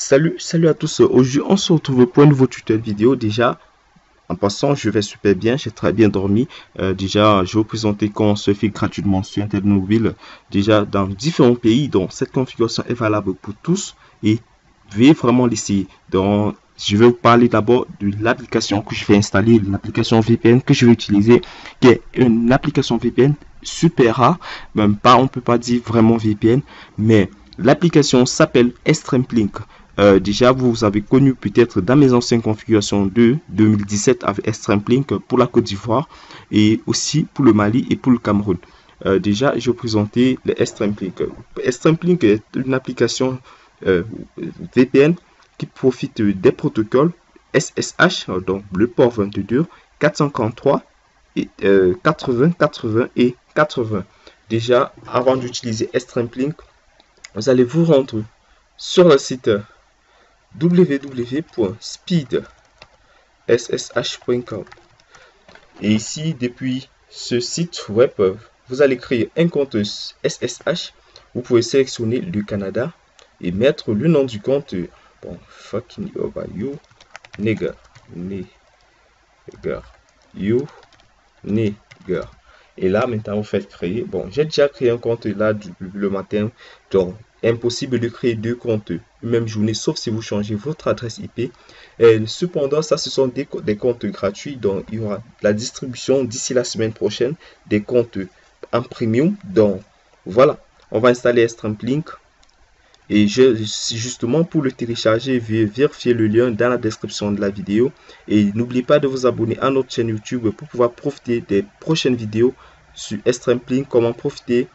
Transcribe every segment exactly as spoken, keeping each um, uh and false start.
Salut, salut à tous. Aujourd'hui, on se retrouve pour un nouveau tutoriel vidéo. Déjà, en passant, je vais super bien. J'ai très bien dormi. Euh, déjà, je vais vous présenter comment se fait gratuitement sur Internet mobile. Déjà, dans différents pays. Donc, cette configuration est valable pour tous et veuillez vraiment l'essayer. Donc, je vais vous parler d'abord de l'application que je vais installer, l'application V P N que je vais utiliser, qui est une application V P N super rare. Même pas, on peut pas dire vraiment V P N, mais l'application s'appelle ExtremeLink. Euh, déjà, vous avez connu peut-être dans mes anciennes configurations de deux mille dix-sept avec ExtremeLink pour la Côte d'Ivoire et aussi pour le Mali et pour le Cameroun. Euh, déjà, je vais vous présenter le ExtremeLink. ExtremeLink est une application euh, V P N qui profite des protocoles S S H, donc le port vingt-deux, quatre cent quarante-trois, et, euh, quatre-vingts, quatre-vingts et quatre-vingts. Déjà, avant d'utiliser ExtremeLink, vous allez vous rendre sur le site w w w point speed s s h point com et ici, depuis ce site web, vous allez créer un compte S S H. Vous pouvez sélectionner le Canada et mettre le nom du compte. Bon, fucking over you, nigger, nigger, you, nigger. Et là, maintenant, vous faites créer. Bon, j'ai déjà créé un compte là du, le matin. Donc, impossible de créer deux comptes une même journée, sauf si vous changez votre adresse I P. Et cependant, ça, ce sont des, des comptes gratuits. Donc, il y aura la distribution d'ici la semaine prochaine des comptes en premium. Donc, voilà. On va installer ExtremeLink. Et je, justement, pour le télécharger, vérifiez le lien dans la description de la vidéo. Et n'oubliez pas de vous abonner à notre chaîne YouTube pour pouvoir profiter des prochaines vidéos sur ExtremeLink. Comment profiter,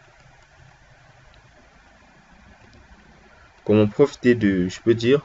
comment profiter de, je peux dire,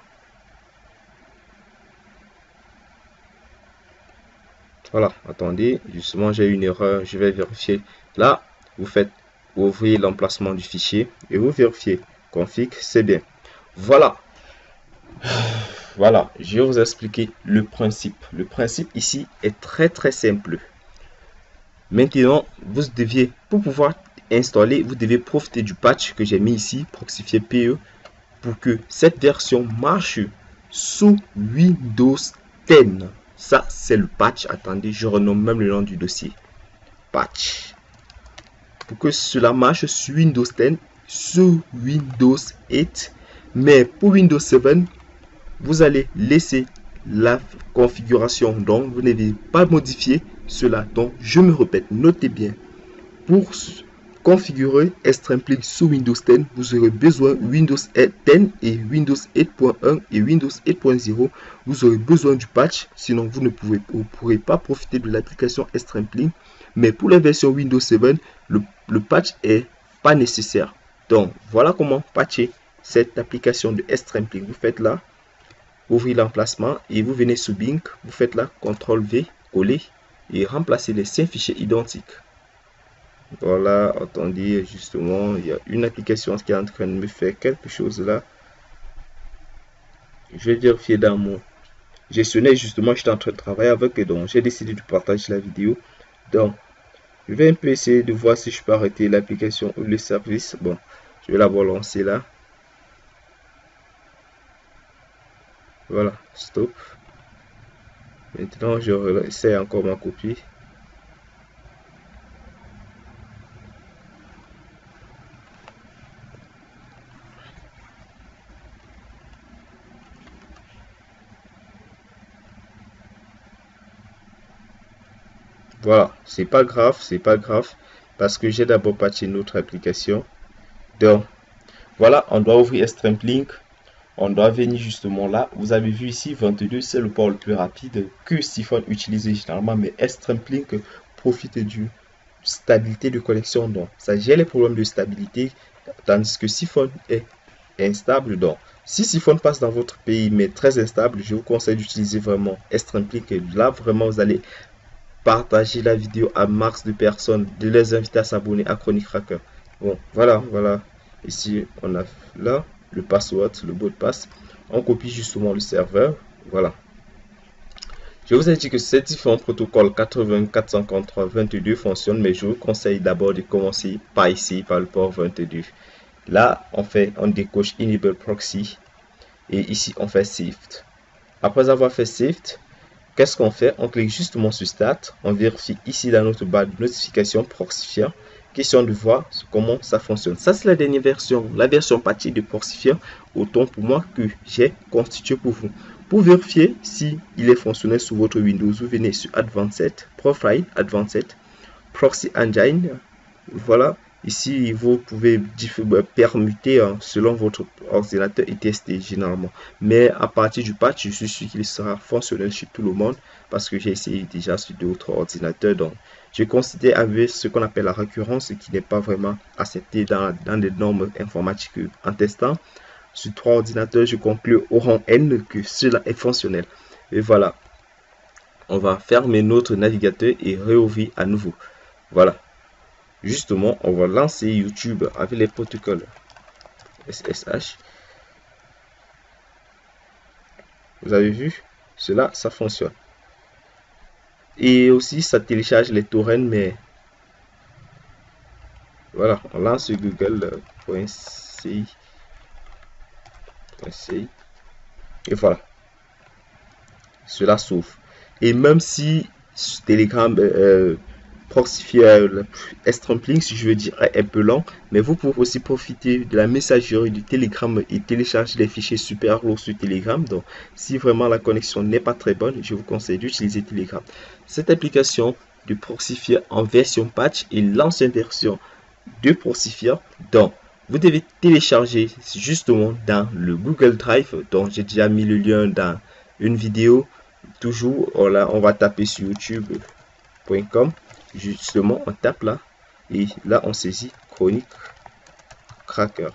voilà, attendez, justement, j'ai une erreur, je vais vérifier. Là, vous faites, vous ouvrez l'emplacement du fichier et vous vérifiez. Config, c'est bien. Voilà. Voilà, je vais vous expliquer le principe. Le principe ici est très très simple. Maintenant, vous deviez, pour pouvoir installer, vous devez profiter du patch que j'ai mis ici, Proxifier P E, pour que cette version marche sous Windows dix. Ça, c'est le patch. Attendez, je renomme même le nom du dossier. Patch. Pour que cela marche sur Windows dix, sur Windows huit. Mais pour Windows sept, vous allez laisser la configuration. Donc, vous n'avez pas modifié cela. Donc, je me répète, notez bien. Pour configurer ExtremeLink sous Windows dix, vous aurez besoin de Windows dix et Windows huit point un et Windows huit point zéro. Vous aurez besoin du patch, sinon vous ne pouvez, vous pourrez pas profiter de l'application ExtremeLink. Mais pour la version Windows sept, le, le patch est pas nécessaire. Donc, voilà comment patcher cette application de ExtremeLink. Vous faites là, ouvrez l'emplacement et vous venez sous Bing. Vous faites là, contrôle V, coller et remplacer les cinq fichiers identiques. Voilà, attendez, justement, il y a une application qui est en train de me faire quelque chose là. Je vais vérifier dans mon gestionnaire, justement, je suis en train de travailler avec, et donc j'ai décidé de partager la vidéo. Donc, je vais un peu essayer de voir si je peux arrêter l'application ou le service. Bon, je vais l'avoir lancé là. Voilà, stop. Maintenant, je réessaye encore ma copie. Voilà, c'est pas grave, c'est pas grave, parce que j'ai d'abord patché notre application. Donc, voilà, on doit ouvrir ExtremeLink. On doit venir justement là. Vous avez vu ici, vingt-deux, c'est le port le plus rapide que Siphon utilise généralement, mais ExtremeLink profite d'une stabilité de connexion. Donc, ça gère les problèmes de stabilité, tandis que Siphon est instable. Donc, si Siphon passe dans votre pays, mais très instable, je vous conseille d'utiliser vraiment ExtremeLink. Et là, vraiment, vous allez partager la vidéo à max de personnes, de les inviter à s'abonner à Chronic Cracker. Bon, voilà, voilà. Ici, on a là le password, le mot de passe. On copie justement le serveur. Voilà. Je vous ai dit que ces différents protocoles quatre-vingts, quatre cent quarante-trois, vingt-deux fonctionnent, mais je vous conseille d'abord de commencer par ici, par le port vingt-deux. Là, on fait, on décoche Enable Proxy. et ici on fait Save. Après avoir fait Save, qu'est-ce qu'on fait? On clique justement sur Start, on vérifie ici dans notre barre de notification Proxifier. Question de voir comment ça fonctionne. Ça, c'est la dernière version, la version patchée de Proxifier, autant pour moi que j'ai constitué pour vous. Pour vérifier si il est fonctionnel sur votre Windows, vous venez sur Advanced, Profile, Advanced, Proxy Engine. Voilà, ici vous pouvez permuter hein, selon votre ordinateur et tester généralement. Mais à partir du patch, je suis sûr qu'il sera fonctionnel chez tout le monde parce que j'ai essayé déjà sur d'autres ordinateurs. Donc, je considère avec ce qu'on appelle la récurrence qui n'est pas vraiment accepté dans, dans les normes informatiques en testant. Sur trois ordinateurs, je conclue au rang N que cela est fonctionnel. Et voilà, on va fermer notre navigateur et réouvrir à nouveau. Voilà. Justement, on va lancer YouTube avec les protocoles S S H. Vous avez vu, cela, ça fonctionne. Et aussi, ça télécharge les torrents, mais voilà, on lance google.ci. Et voilà, cela s'ouvre. Et même si Telegram euh, Proxifier Strampling, si je veux dire, est un peu lent, mais vous pouvez aussi profiter de la messagerie du Telegram et télécharger des fichiers super lourds sur Telegram. Donc, si vraiment la connexion n'est pas très bonne, je vous conseille d'utiliser Telegram. Cette application de Proxifier en version patch et l'ancienne version de Proxifier, donc vous devez télécharger justement dans le Google Drive, dont j'ai déjà mis le lien dans une vidéo. Toujours, là, on va taper sur youtube point com. Justement, on tape là et là, on saisit Chronic Cracker.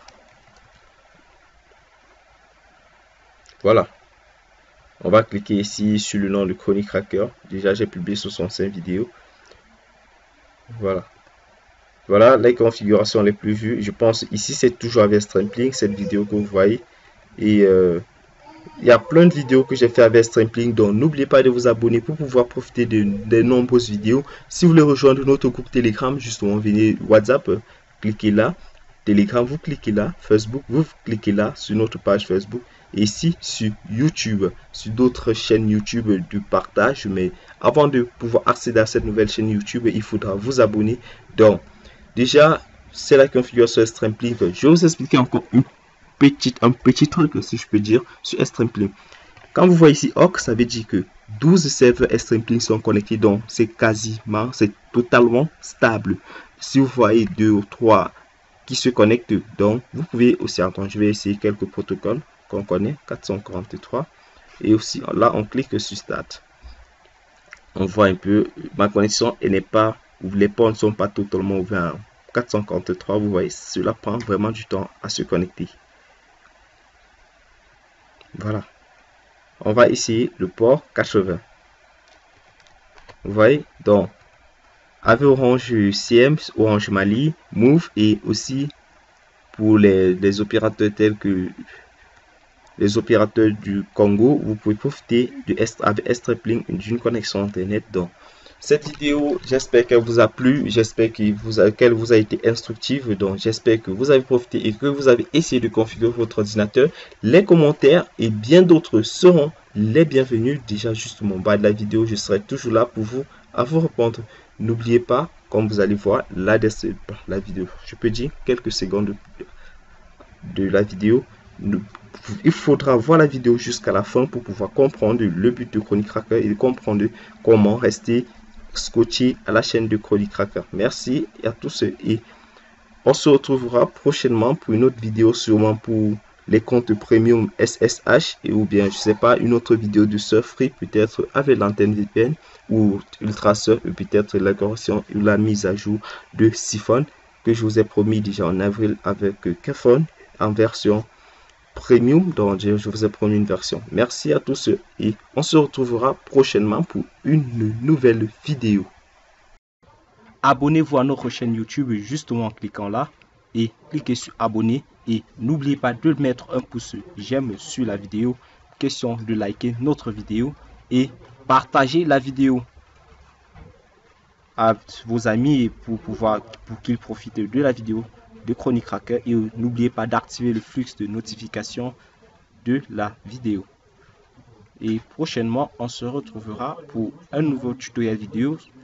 Voilà. On va cliquer ici sur le nom de Chronic Cracker. Déjà, j'ai publié soixante-cinq vidéos. Voilà. Voilà les configurations les plus vues. Je pense ici c'est toujours avec Strampling, cette vidéo que vous voyez. Et euh, il y a plein de vidéos que j'ai fait avec Strampling. Donc n'oubliez pas de vous abonner pour pouvoir profiter de, de nombreuses vidéos. Si vous voulez rejoindre notre groupe Telegram, justement venez WhatsApp, cliquez là. Telegram, vous cliquez là. Facebook, vous cliquez là sur notre page Facebook. Et ici sur YouTube, sur d'autres chaînes YouTube de partage. Mais avant de pouvoir accéder à cette nouvelle chaîne YouTube, il faudra vous abonner. Donc déjà, c'est la configuration Strampling. Je vais vous expliquer encore une petite, un petit truc, si je peux dire, sur Strampling. Quand vous voyez ici Orc, ça veut dire que douze serveurs Strampling sont connectés, donc c'est quasiment, c'est totalement stable. Si vous voyez deux ou trois qui se connectent, donc vous pouvez aussi attendre. Je vais essayer quelques protocoles qu'on connaît, quatre cent quarante-trois. Et aussi, là, on clique sur Start. On voit un peu, ma connexion, elle n'est pas, les ports ne sont pas totalement ouverts. quatre cent quarante-trois, vous voyez, cela prend vraiment du temps à se connecter. Voilà. On va essayer le port quatre-vingts. Vous voyez, donc, avec Orange C M, Orange Mali, Move et aussi pour les, les opérateurs tels que les opérateurs du Congo, vous pouvez profiter de avec Strampling d'une connexion internet. Donc, cette vidéo, j'espère qu'elle vous a plu, j'espère qu'elle vous, qu'elle vous a été instructive. Donc, j'espère que vous avez profité et que vous avez essayé de configurer votre ordinateur. Les commentaires et bien d'autres seront les bienvenus. Déjà, justement, en bas de la vidéo, je serai toujours là pour vous, à vous répondre. N'oubliez pas, comme vous allez voir, la, la vidéo, je peux dire quelques secondes de la vidéo. Il faudra voir la vidéo jusqu'à la fin pour pouvoir comprendre le but de Chronic Cracker et comprendre comment rester scotché à la chaîne de Chronic Cracker. Merci à tous et on se retrouvera prochainement pour une autre vidéo, sûrement pour les comptes premium S S H et ou bien je sais pas, une autre vidéo de Surfree, peut-être avec l'antenne V P N ou Ultrasurf, et peut-être la correction ou la mise à jour de Siphon que je vous ai promis déjà en avril avec Kfon en version premium. Donc je vous ai promis une version. Merci à tous et on se retrouvera prochainement pour une nouvelle vidéo. Abonnez-vous à notre chaîne YouTube justement en cliquant là et cliquez sur abonner et n'oubliez pas de mettre un pouce j'aime sur la vidéo. Question de liker notre vidéo et partager la vidéo à vos amis pour pouvoir pour qu'ils profitent de la vidéo de Chronic Cracker et n'oubliez pas d'activer le flux de notifications de la vidéo. Et prochainement, on se retrouvera pour un nouveau tutoriel vidéo